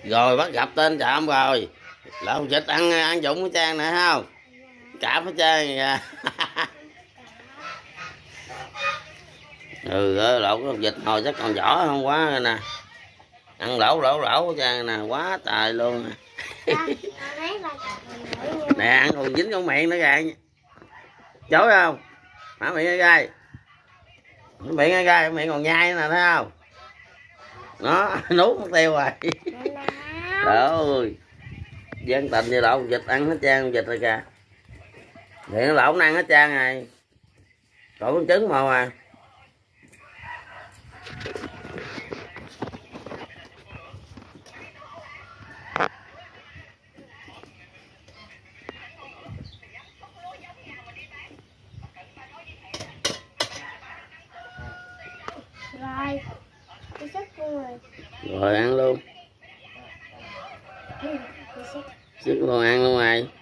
Rồi bắt gặp tên trộm rồi. Lẩu vịt ăn dụng cái trang này không? Cạp hết trơn kìa. Lẩu vịt hồi chắc còn vỏ không quá nè. Ăn lẩu trang nè, quá trời luôn nè. Nè ăn còn dính con miệng nữa kìa. Chối không? Mở miệng gai. Miệng gai, miệng còn nhai nữa nè, thấy không? Nó nuốt mất tiêu rồi. Trời ơi. Dân tình như lẩu vịt ăn hết trơn vịt rồi kìa. Thì nó lẩu nó ăn hết trơn rồi. Còn con trứng màu à. Rồi, tôi xếp luôn rồi. Rồi ăn luôn. Xếp luôn ăn luôn rồi.